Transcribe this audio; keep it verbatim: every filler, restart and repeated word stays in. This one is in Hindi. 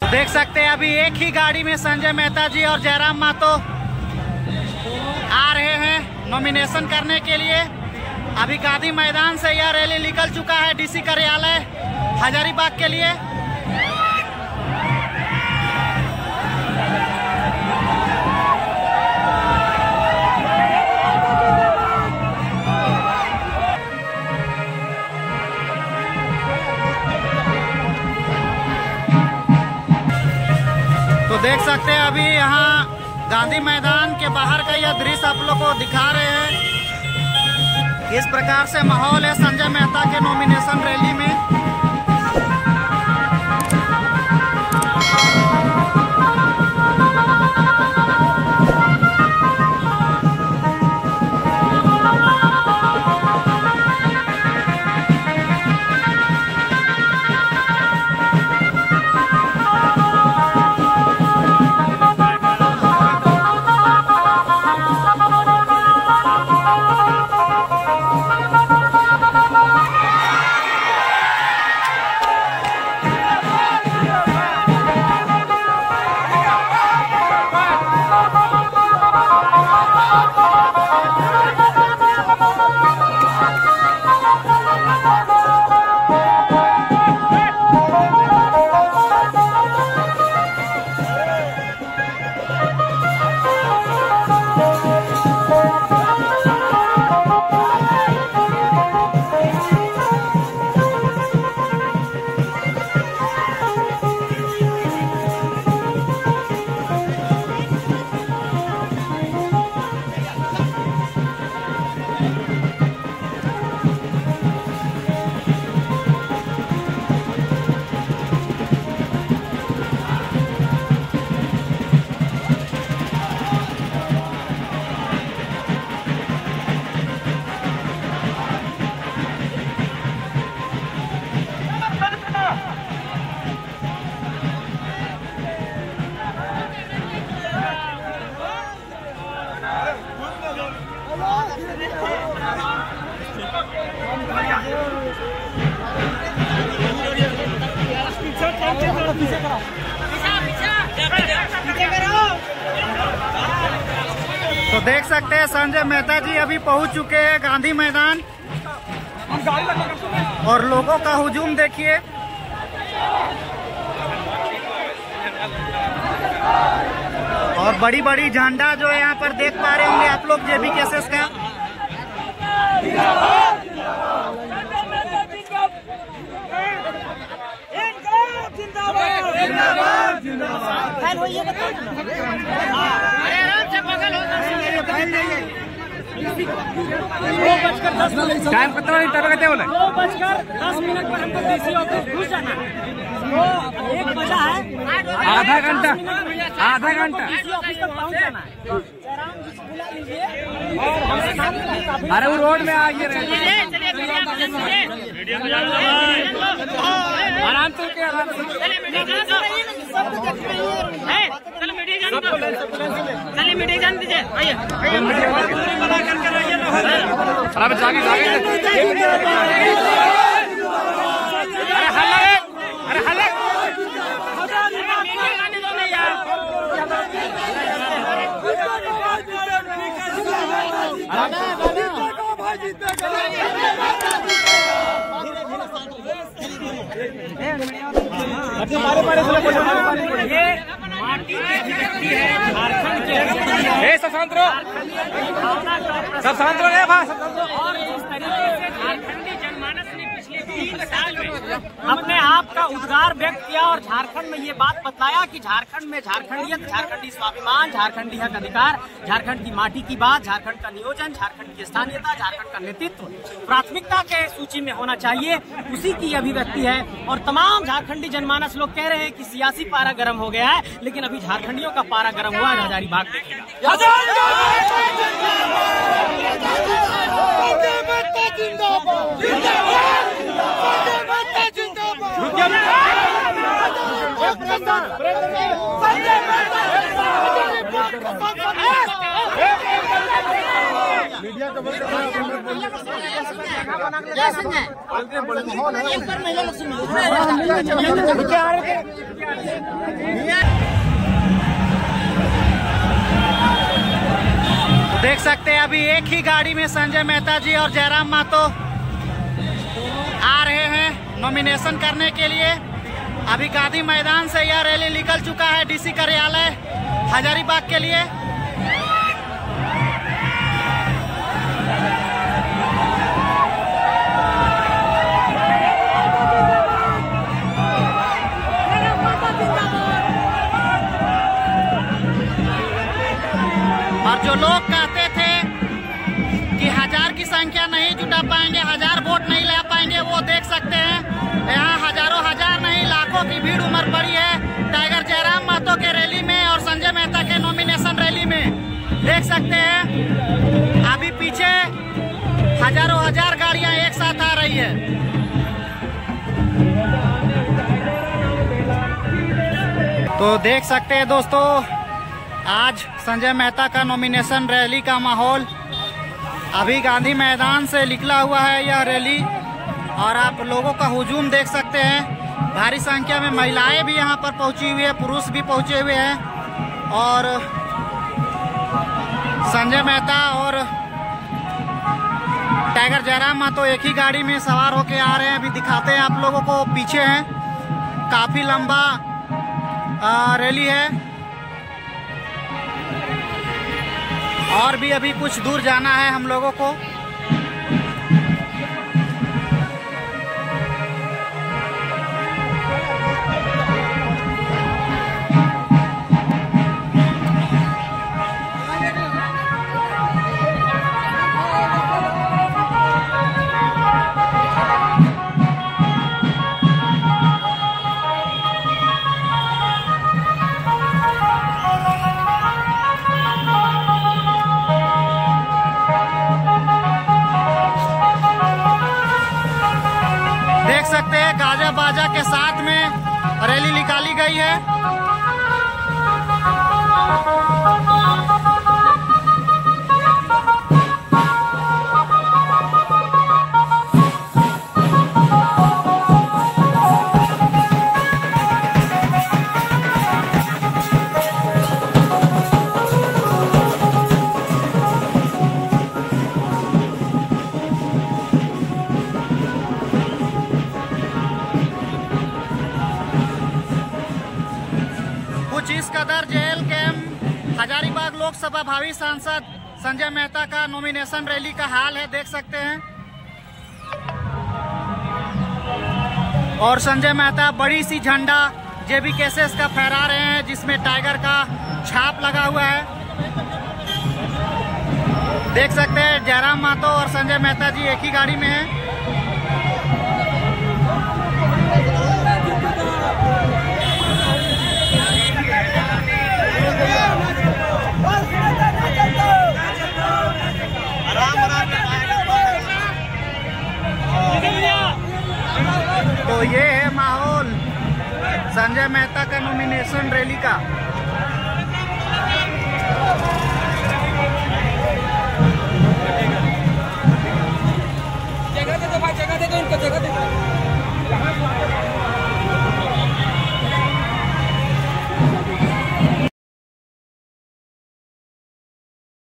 देख सकते हैं अभी एक ही गाड़ी में संजय मेहता जी और जयराम महतो आ रहे हैं नॉमिनेशन करने के लिए। अभी गांधी मैदान से यह रैली निकल चुका है डीसी कार्यालय हजारीबाग के लिए। तो देख सकते हैं अभी यहाँ गांधी मैदान के बाहर का यह दृश्य आप लोग को दिखा रहे हैं। इस प्रकार से माहौल है संजय मेहता के नॉमिनेशन रैली में। तो देख सकते हैं संजय मेहता जी अभी पहुंच चुके हैं गांधी मैदान और लोगों का हुजूम देखिए। और बड़ी बड़ी झंडा जो है यहाँ पर देख पा रहे होंगे आप लोग जेबी केसेस का। टाइम कितना कहते बोले दो बजकर दस मिनट पर हमको डीसी ऑफिस घुस जाना है। तो एक बजा है, आधा घंटा आधा घंटा डीसी ऑफिस तक पहुंच जाना है। जयराम जी से बुला लीजिए और हमसे सामने। अरे वो रोड में आइए आराम से के आराम से चलिए मीडिया जान दीजिए। आइए बना करके रहिए ना। अरे जागे जागे अरे हल्ला अरे हल्ला ये माटी की व्यक्ति है झारखंड के। सब शांत रहो, सब शांत रहो और जिस तरीके से झारखंडी जनमानस ने पिछले तीन साल में अपने आप का उद्गार व्यक्त किया और झारखंड में ये बात बताया कि झारखंड में झारखंडियत, झारखंडी स्वाभिमान, झारखंडी हक अधिकार, झारखंड की माटी की बात, झारखंड का नियोजन, झारखंड की स्थानीयता, झारखंड का नेतृत्व प्राथमिकता के सूची में होना चाहिए, उसी की अभिव्यक्ति है। और तमाम झारखंडी जनमानस लोग कह रहे हैं कि सियासी पारा गर्म हो गया है, लेकिन अभी झारखंडियों का पारा गर्म हुआ है। हजारीबाग मीडिया देख सकते हैं अभी एक ही गाड़ी में संजय मेहता जी और जयराम महतो आ रहे हैं नॉमिनेशन करने के लिए। अभी गांधी मैदान से यह रैली निकल चुका है डीसी कार्यालय हजारीबाग के लिए। और जो लोग कहते थे कि हजार की संख्या नहीं जुटा पाएंगे, हजार वोट नहीं ला पाएंगे, वो देख सकते हैं यहाँ हजारों हजार नहीं लाखों की भीड़ उमड़ पड़ी है टाइगर जयराम महतो के रैली में और संजय मेहता के नॉमिनेशन रैली में। देख सकते हैं अभी पीछे हजारों हजार गाड़ियां एक साथ आ रही है। तो देख सकते हैं दोस्तों, आज संजय मेहता का नॉमिनेशन रैली का माहौल। अभी गांधी मैदान से निकला हुआ है यह रैली और आप लोगों का हुजूम देख सकते हैं। भारी संख्या में महिलाएं भी यहां पर पहुंची हुई है, पुरुष भी पहुंचे हुए हैं और संजय मेहता और टाइगर जयराम महतो एक ही गाड़ी में सवार होके आ रहे हैं। अभी दिखाते हैं आप लोगों को, पीछे हैं, काफी लंबा रैली है और भी अभी कुछ दूर जाना है हम लोगों को। देख सकते हैं गाजा बाजा के साथ में रैली निकाली गई है। इस कदर जेल कैंप हजारीबाग लोकसभा भावी सांसद संजय मेहता का नॉमिनेशन रैली का हाल है, देख सकते हैं। और संजय मेहता बड़ी सी झंडा जेबी केसेस का फहरा रहे हैं जिसमें टाइगर का छाप लगा हुआ है। देख सकते हैं जयराम महतो और संजय मेहता जी एक ही गाड़ी में हैं। तो ये है माहौल संजय मेहता का नॉमिनेशन रैली का।